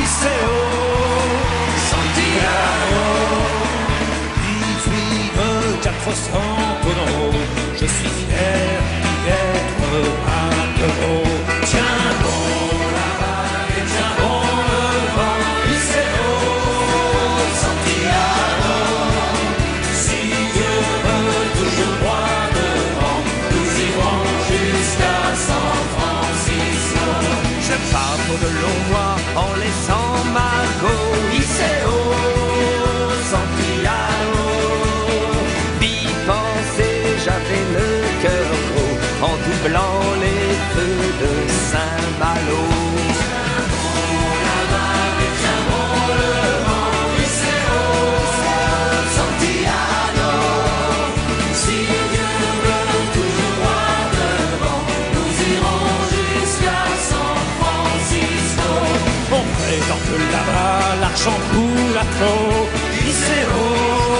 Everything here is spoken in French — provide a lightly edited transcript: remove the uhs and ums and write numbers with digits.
Iseo, Santiago. Vive Giacomo Santono, je suis fier d'être un de vos. Tiens bon la main et tiens bon le vent, Iseo, Santiago. Si Dieu veut toujours droit devant, nous irons jusqu'à San Francisco. Je pars pour de longs mois en laissant Margot. Iseo, Santiago. D'y penser, j'avais le cœur gros en doublant les feux de Saint-Malo. Présente là-bas l'argent pour la peau, Iseo.